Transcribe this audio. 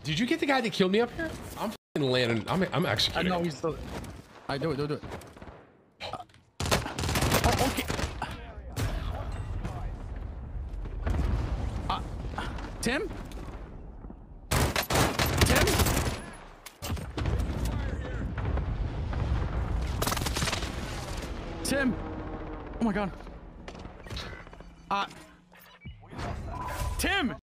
Did you get the guy that killed me up here? I'm fucking landing. I'm executing. I know he's still. I do it. Oh, okay. Tim? Tim? Oh my god. Tim!